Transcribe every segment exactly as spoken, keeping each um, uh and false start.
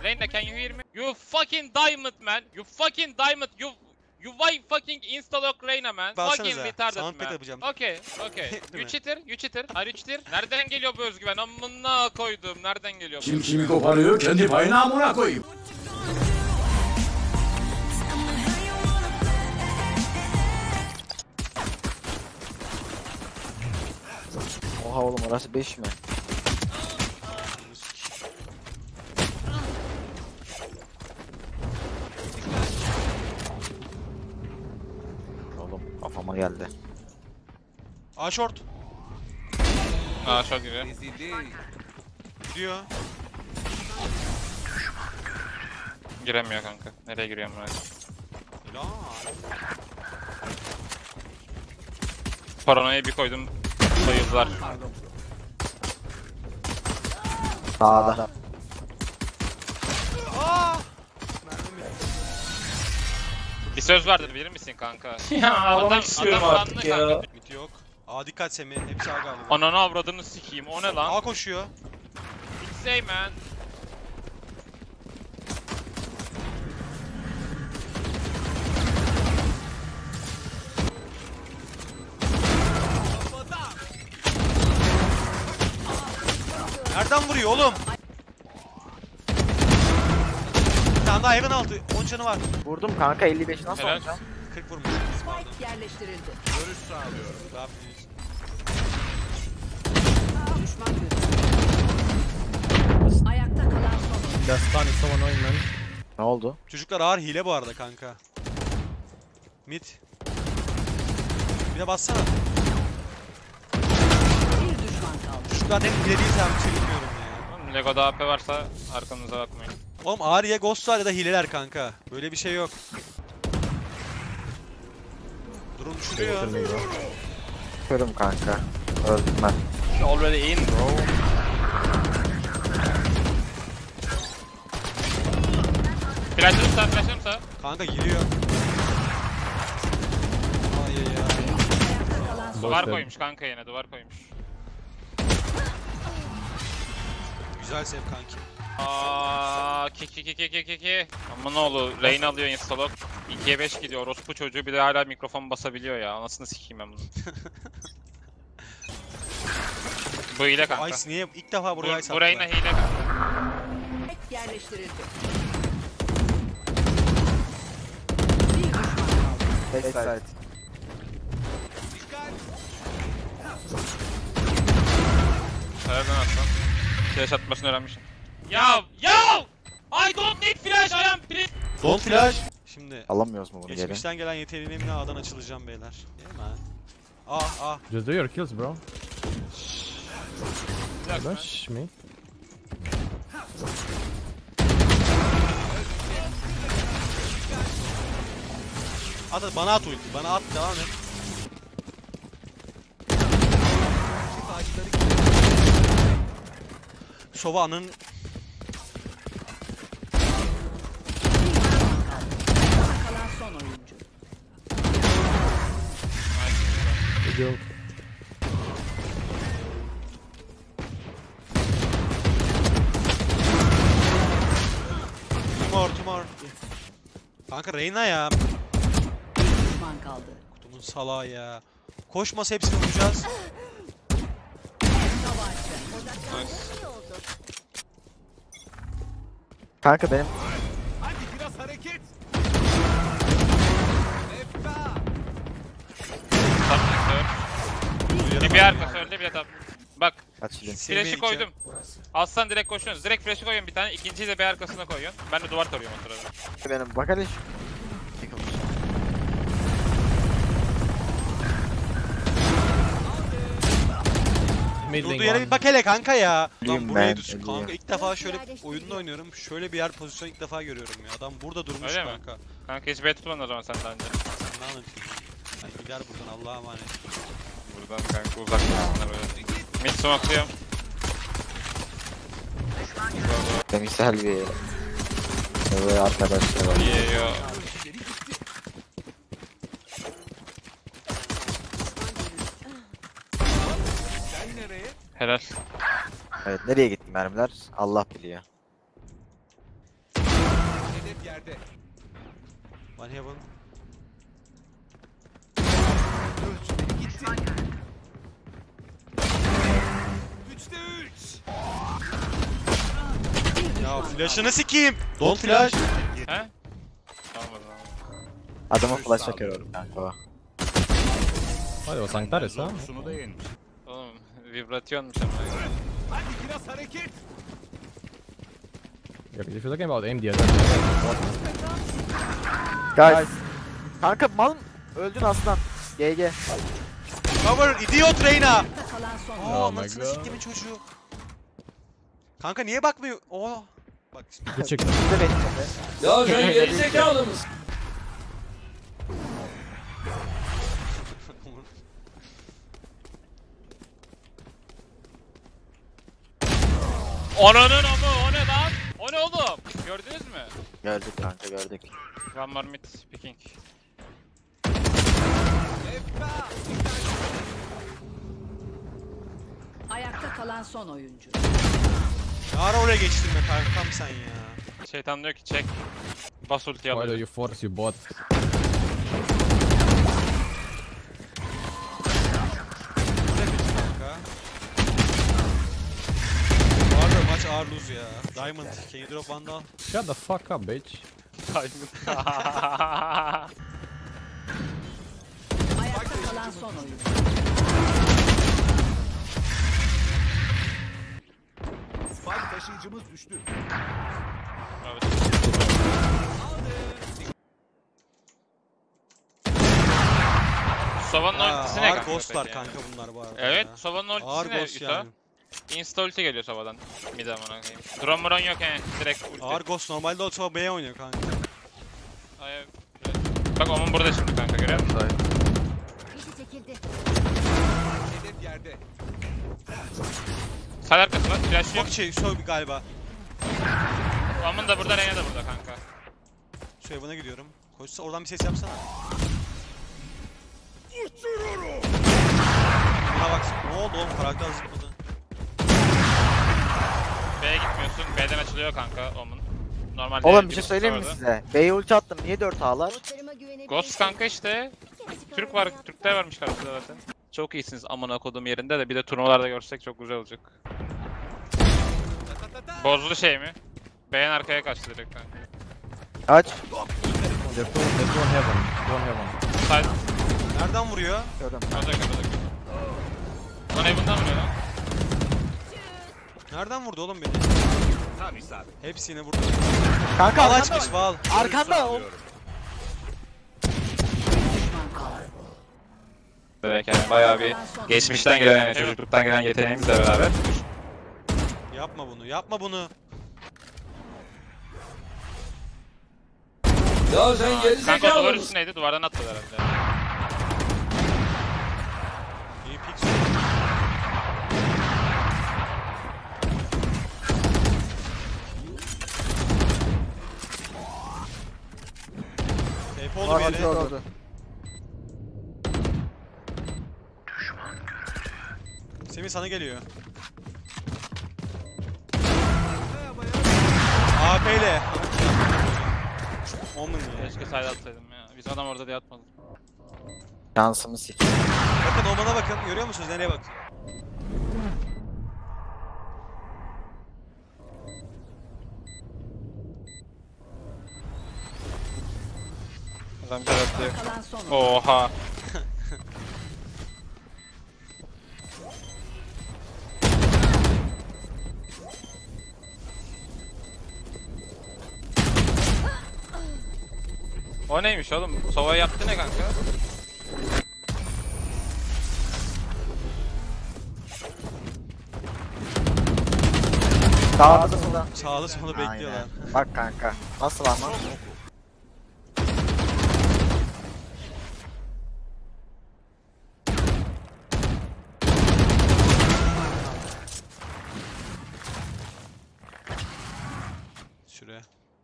Reyna, can you hear me? You fucking diamond man. You fucking diamond. You You why fucking instalock Reyna man. Fucking retarded man. Okay, okay. You cheater, you cheater. Are you cheater? Nereden geliyor bu özgüven? Amına koydum. Nereden geliyor bu? Kim kimi koparıyor? Kendi payına amına koyayım. Oha oğlum orası beş mi? Oğlum kafama geldi. A short. Aa short giriyor. Gidiyor. Giremiyor kanka. Nereye giriyorum ben? Helal. Paranoya bir koydum. Sayıldılar. Sağda. Aa! Bir söz vardır bilir misin kanka? Ya ağlamak istiyorum artık ya. Mid yok. A dikkat Semih. Hepsi A galiba. Ananı avradını sikeyim. O ne lan? A koşuyor. X-Ray man. Nereden vuruyor oğlum? Bir tane daha Heaven altı. on canı var. Vurdum kanka elli beş nasıl Helal. olacağım? kırk vurmuş. Spike yerleştirildi. Görüş sağlıyorum. Daha bir Düşman görüldü. Ayakta kalan son. Ne oldu? Çocuklar ağır hile bu arada kanka. Mid. Bir de bassana. Bir düşman kaldı. Çocuklar net hile değilse ben bir şey bilmiyorum ya. Lego'da A P varsa arkanıza bakmayın. Oğlum ağır ya Ghost var ya da hileler kanka. Böyle bir şey yok. Durum düşürüyor. Körüm kanka. Öldüm ben. Already in bro. Flash'ım sağ, flash'ım sağ. Kanka giriyor. Ay ay ay. Duvar koymuş kanka yine, duvar koymuş. Güzel sev kanki. Aaaa ki ki ki ki ki ki ki. Ama ne oldu? Reyna alıyor instalok. ikiye beş gidiyor. Orospu çocuğu bir de hala mikrofon basabiliyor ya. Anasını sikeyim ben bunu. Bu hile kanka. Ice niye ilk defa buraya Ice Bu, bu Reyna hile kanka. Spike yerleştirildi. Bir düşman kaldı. Backside. Nereden atsam? Flash atmasını öğrenmişim. Ya ya! I don't need flash, I am please. Don't flash. Şimdi Alamıyoruz mu bunu geri? geçmişten gelen yeteneğimle A'dan açılacağım beyler. Değil mi? A A. Just do your kills, bro. Flash man. Rush me. At bana at ulti. Bana at devam et. Sova'nın Kalan son oyuncu. Good job. Tumor tumor. Kanka Reyna ya. Bir düşman kaldı. Kutumun salağı ya. Koşmasa hepsini vuracağız. Kanka benim Top sektör. Bir, bir arkası öldü bir de top. Bak. açayım. Flash'ı koydum. Alsan direkt koşuyorsun. Direkt flash'ı koyuyorsun bir tane. İkinciyi de B arkasına koyuyorsun. Ben de duvar tarıyorum o sırada. Benim bak hadi. Yıkılmış. Durduğu yere bir bak hele kanka ya. Bileyim Lan buraya ben, düş. bileyim. Kanka ilk defa şöyle oyunda oynuyorum. Şöyle bir yer pozisyon ilk defa görüyorum ya. Adam burada durmuş Öyle mi? kanka. Kanka hiç B tutmadın o zaman sen daha önce. Ne anlatayım? Yani gider buradan Allah'a emanet. Buradan kanka uzaklaşsınlar böyle. Mid smoke'luyorum. Demişsel bir böyle arkadaşlar var. İyi yo. Helal. Evet nereye gitti mermiler? Allah biliyor. yerde. One heaven. Ya flash'ını sikeyim. Don't flash. He? Tamam o zaman. Adamı flash çekiyorum kanka o. Hadi o Sanctares ha. Oğlum vibrasyonmuş ama. If you're talking about aim diye. Guys. Kanka mal öldün aslan. G G. Cover idiot Reyna. Ayakta kalan son oyuncu. Aa Oh my anasını God. siktimin çocuğu. Kanka niye bakmıyor? Oo. Bak şimdi. Good chick. Bir de benim de. Ya sen gerizekalı mısın? Ananın ama o ne lan? O ne oğlum? Gördünüz mü? Gördük kanka gördük. One more mid picking. Ayakta kalan son oyuncu. Ne ara oraya geçtin be kankam sen ya. Şeytan diyor ki çek. Bas ulti Why do alıyor. you force you bot? Kanka. Var da maç ağır lose ya. Diamond, can you drop vandal? Shut the fuck up bitch. Ayakta kalan son oyuncu. Evet. Sova'nın Aa, ultisi ne ağır kanka ghostlar peki kanka yani? bunlar bu arada. Evet, ya. Sova'nın Ağır ultisi ne ghost Yuta? yani. Insta ulti geliyor Sova'dan. Mid amına koyayım. Drone muron yok yani, direkt ulti. Ağır ghost normalde o çoğu B'ye oynuyor kanka. Ay, evet. Bak onun burada şimdi kanka, görüyor musun? Sağ arkası var, flash yok. Çok şey, şu galiba. Onun da burada, Reyna da burada kanka. Şu evine gidiyorum. Koşsa oradan bir ses yapsana. Buna bak. Ne oldu oğlum? Karakter zıpladı. B'ye gitmiyorsun, B'den açılıyor kanka Omun. Normalde Oğlum bir şey birisi söyleyeyim mi orada. size? B'ye ulti attım. Niye dört A'lar? Ghost kanka işte. Türk var, Türkler varmış karşıda zaten. Çok iyisiniz amına kodum yerinde de bir de turnuvalarda görsek çok güzel olacak. Bozdu şey mi? B'nin arkaya kaçtı direkt kanka. Aç. There's two, there's one heaven. One heaven. Side. Nereden vuruyor? Gördüm. Orada kadar. Lan evinden vuruyor lan. Nereden vurdu oğlum beni? Hepsi yine vurdu. Kanka Val arkanda. açmış Val. Arkanda o. Düşman kaldı. Direkt yani bayağı bir geçmişten gelen yani çocukluktan gelen yeteneğimizle beraber. Yapma bunu, yapma bunu. Ya sen Kanka gerizekalı duvar mısın? üstündeydi, duvardan atladı herhalde. İyi pik. Tape oldu Var bir hadi yere. oldu. Semih sana geliyor. A P ile. Omen ya. Keşke side atsaydım ya. Biz adam orada diye atmadık. Şansımı sik. Bakın Omen'a bakın. Görüyor musunuz? Nereye bak? Adam bir tarafta. Kalan son oyuncu. Oha. O neymiş oğlum? Sova yaptı ne kanka? Sağda solda. Sağda solda bekliyorlar. Aynen. Bak kanka. Nasıl ama? Şuraya.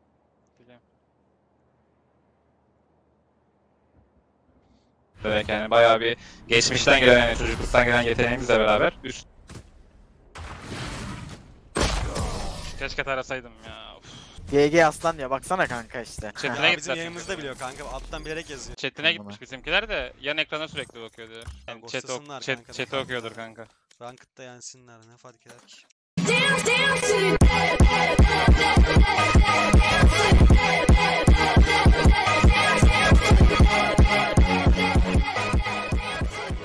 Evet yani bayağı bir geçmişten gelen yani çocukluktan gelen yeteneğimizle beraber üst. Keşke tarasaydım ya. Uf. G G aslan ya baksana kanka işte. Chat'ine Ya git bizim zaten. yayımızda biliyor kanka. Alttan bilerek yazıyor. Chat'ine gitmiş bizimkiler de yan ekrana sürekli bakıyordu. Yani chat, ghostlasınlar ok chat, kanka, chat'i bakalım. okuyordur kanka. Ranked'da yensinler ne fark eder ki. Dance, dance to the